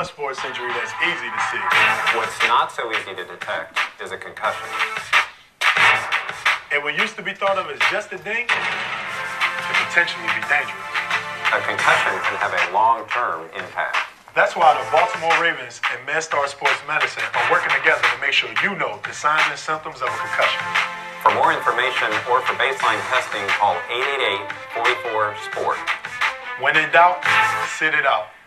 one sports injury that's easy to see. What's not so easy to detect is a concussion. And what used to be thought of as just a ding can potentially be dangerous. A concussion can have a long-term impact. That's why the Baltimore Ravens and MedStar Sports Medicine are working together to make sure you know the signs and symptoms of a concussion. For more information or for baseline testing, call 888-44-SPORT. When in doubt, sit it out.